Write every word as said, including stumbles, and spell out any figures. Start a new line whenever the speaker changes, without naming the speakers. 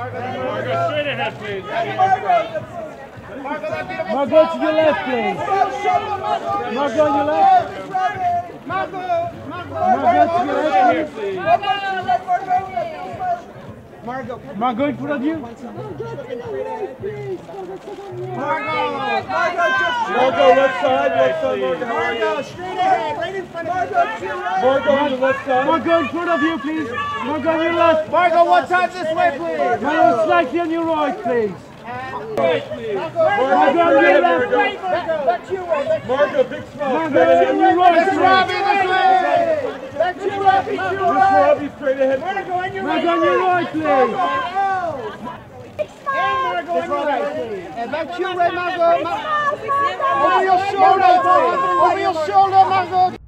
Margot, straight ahead, please.
Margot, to your left, please. Margot, on your left.
Margot,
Margot, to your left,
please.
Margot,
Margot, in front of you.
Margot,
Margot, left side, left side, Margot.
Margot, straight ahead, right in front of Margot.
Margot, on the left side.
Margot, in front of you, please. Margot, on your left.
Margot, one time this way, please.
Margot, slightly on your right, please.
Right, please.
Margot, on your left.
Back to you, Robbie.
Margot, big smile.
Margot, on your right,
Miss
please.
Robbie, this way. Back to you, Robbie.
Miss Robbie, straight ahead.
Margot, on your right.
Margot, on your right, please.
And Margot, on your right, please. And back to you, right, Margot. Over your shoulder, over your shoulder, Margot.